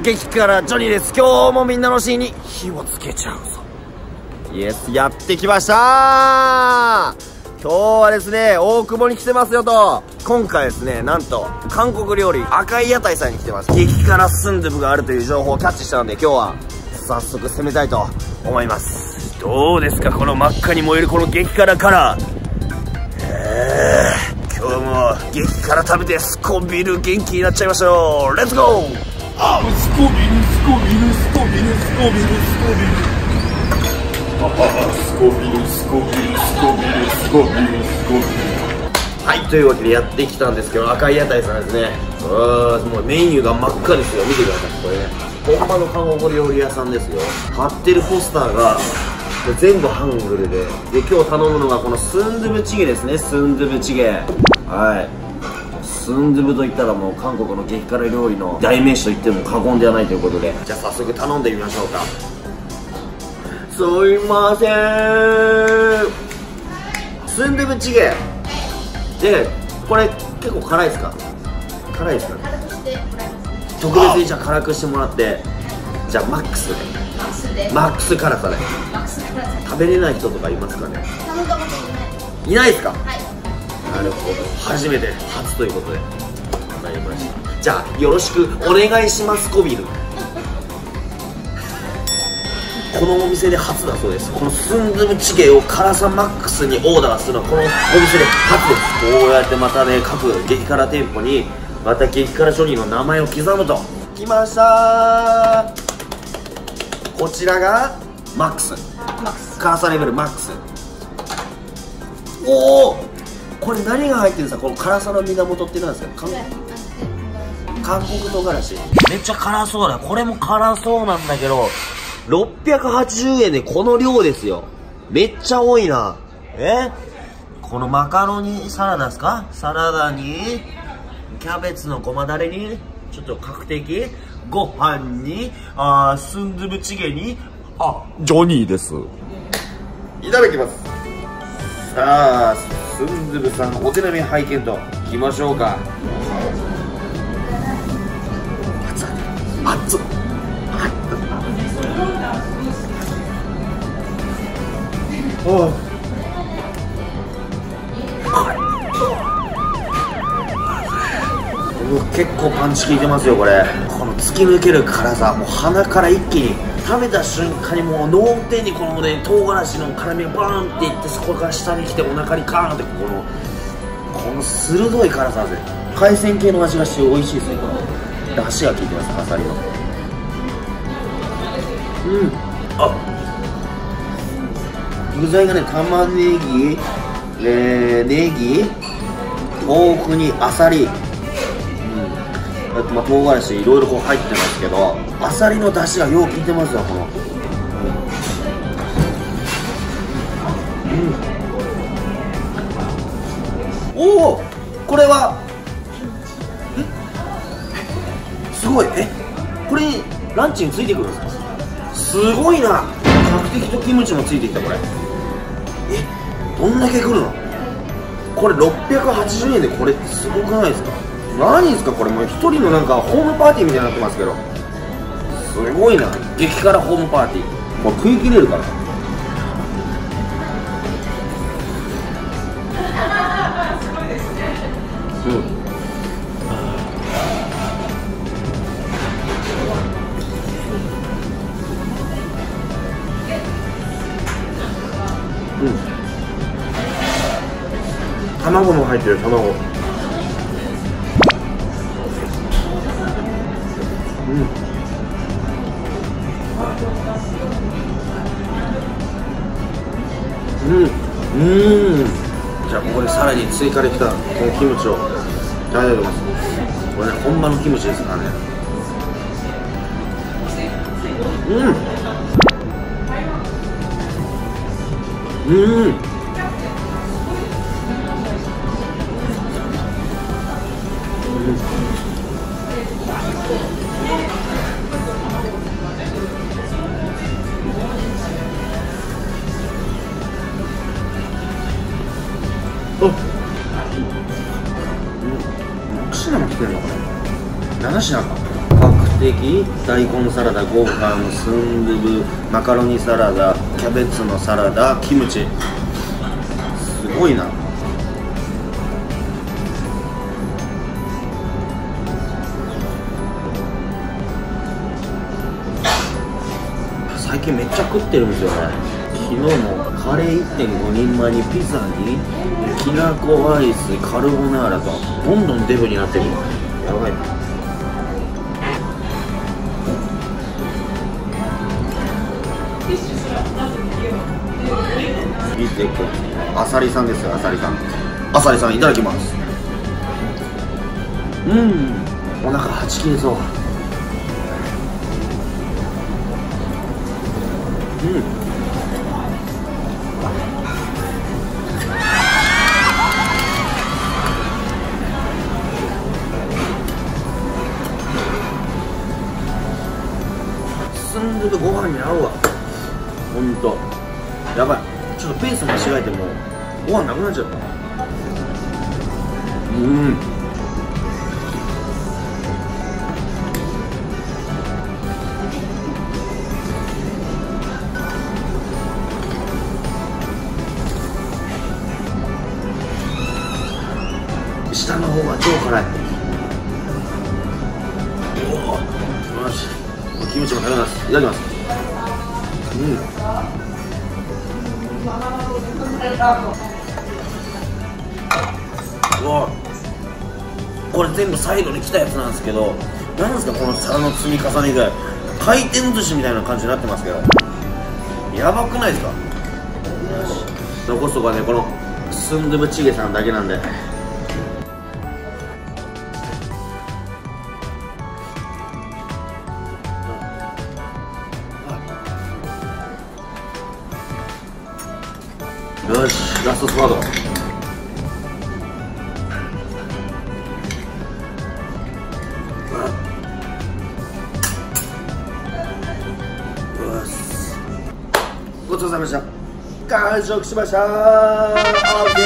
激辛ジョニーです。今日もみんなのシーンに火をつけちゃうぞ。イエス、やってきましたー。今日はですね、大久保に来てますよと。今回ですね、なんと韓国料理赤い屋台さんに来てます。激辛スンドゥブがあるという情報をキャッチしたので、今日は早速攻めたいと思います。どうですか、この真っ赤に燃えるこの激辛カラー。今日も激辛食べてスコビル元気になっちゃいましょう。レッツゴー。 スコビルスコビルスコビルスコビルスコビルスコビルスコビルスコビルスコビルスコビル。 はい、というわけでやってきたんですけど、赤い屋台さんですね。もうメニューが真っ赤ですよ。見てください、これね。本場の韓国料理屋さんですよ。貼ってるポスターが全部ハングルで、今日頼むのがこのスンドゥブチゲですね。スンドゥブチゲ、はい、スンドゥブといったらもう韓国の激辛料理の代名詞と言っても過言ではないということで、じゃあ早速頼んでみましょうか。すいません、スンドゥブチゲで、これ結構辛いですか？辛いですかね。特別にじゃあ辛くしてもらって、じゃあマックスで、マックス辛さで。食べれない人とかいますかね。いないですか。はい、なるほど、初めて、初ということで分かりました。じゃあよろしくお願いします。コビル、このお店で初だそうです。このスンドゥブチゲを辛さマックスにオーダーするのはこのお店で初です。こうやってまたね、各激辛店舗にまた激辛商品の名前を刻むと。来ましたー。こちらがマックス、辛さレベルマックス。おお、これ何が入ってるんですか。この辛さの源って何ですか。韓国唐辛子。めっちゃ辛そうだ。これも辛そうなんだけど、680円でこの量ですよ。めっちゃ多いな。このマカロニサラダですか。サラダにキャベツのごまだれにちょっと角的ご飯にスンドゥブチゲにジョニーです。 いただきます。さあ、スンドゥブさんお手並み拝見といきましょうか。熱っ結構パンチ効いてますよこれ。この突き抜ける辛さ、もう鼻から一気に食べた瞬間にもう脳天にこのね、唐辛子の辛みがバーンっていって、そこから下に来てお腹にカーンってこの鋭い辛さで、海鮮系の味がして美味しいですね。この出汁が効いてます、アサリの。具材がね、玉ねぎ、ネギ、豆腐にアサリ、唐辛子いろいろこう入ってますけど、アサリの出汁がよう効いてますよ。このおお、これはすごい。これランチについてくるんですか。すごいな。角的とキムチもついてきた。これどんだけ来るの。これ680円で、これすごくないですか。何ですかこれ。もう一人のなんかホームパーティーみたいになってますけど、すごいな。激辛ホームパーティー。これ食い切れるから。卵も入ってる。卵、じゃあこれさらに追加できたこのキムチをいただいてます。これね、本場のキムチですからね。6品も来てるのこれ。7品か。角ステーキ、大根サラダ、ご飯、スンドゥブ、マカロニサラダ、キャベツのサラダ、キムチ。すごいな。最近めっちゃ食ってるんですよね。昨日もカレー 1.5 人前にピザにきなこアイス、カルボナーラとどんどんデブになってる。やばい。見てこれあさりさんですよ。あさりさん、あさりさんいただきます。お腹はち切れそう。スンドゥブご飯に合うわ。ほんとやばい。ちょっとペース間違えてもご飯なくなっちゃった。下の方が超辛い。よし、キムチも食べます。いただきます。これ全部最後に来たやつなんですけど、なんですかこの皿の積み重ねで回転寿司みたいな感じになってますけど、やばくないですか。残すとこはね、このスンドゥブチゲさんだけなんで。よし、ラストスパート。ごちそうさまでした。完食しました。オーケ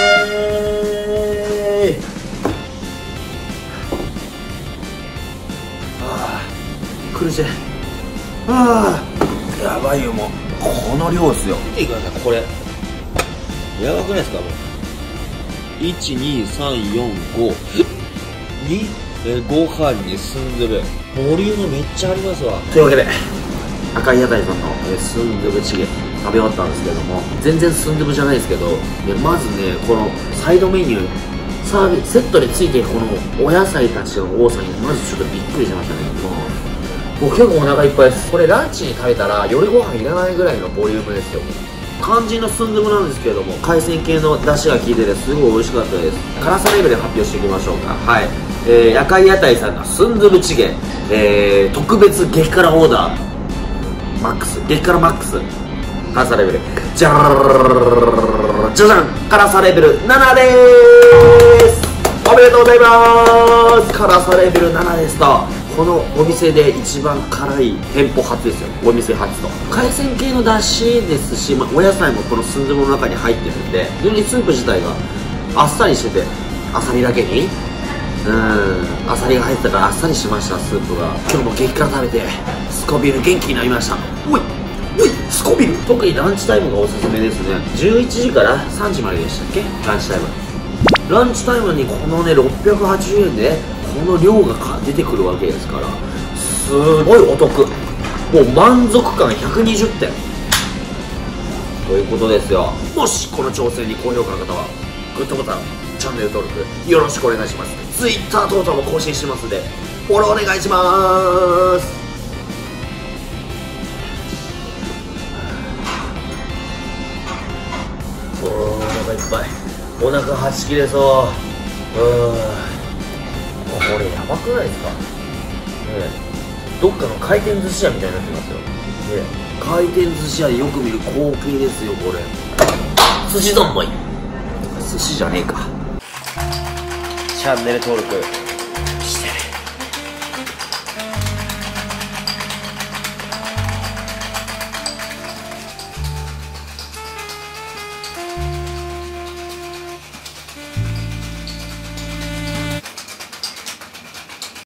ー。苦しい。やばいよ、もうこの量ですよ。見てください、これやばくないですか。もう12345ご飯にスンドゥブ、ボリュームめっちゃありますわ。というわけで赤い屋台さんのスンドゥブチゲ食べ終わったんですけども、全然スンドゥブじゃないですけど、まずね、このサイドメニューセットでついているこのお野菜たちの多さにまずちょっとびっくりしましたね。もう結構お腹いっぱいです。これランチに食べたら夜ご飯いらないぐらいのボリュームですよ。肝心のスンドゥブなんですけれども、海鮮系の出汁が効いててすごい美味しかったです。辛さレベルで発表していきましょうか。はい、赤い屋台さんのスンドゥブチゲ、特別激辛オーダーマックス、激辛マックス、辛さレベルじゃーじゃじゃん、辛さレベル7でーす。おめでとうございます。辛さレベル7ですと、このお店で一番辛い店舗初ですよ。お店初と海鮮系の出汁ですし、お野菜もこのスンドゥブの中に入ってるんで、非常にスープ自体があっさりしてて、あさりだけにあさりが入ってたからあっさりしました。スープが今日も激辛食べてスコビル元気になりました。おいおいスコビル、特にランチタイムがおすすめですね。11時から3時まででしたっけ、ランチタイム。ランチタイムにこのね680円でこの量が出てくるわけですから、すごいお得。もう満足感120点ということですよ。もしこの挑戦に高評価の方はグッドボタン、チャンネル登録よろしくお願いします。 Twitter 等々も更新してますんでフォローお願いします。お腹いっぱい、お腹はち切れそう。これやばくないですか、どっかの回転寿司屋みたいになってますよ、回転寿司屋でよく見る光景ですよ。これ寿司丼もいい、寿司じゃねえか。チャンネル登録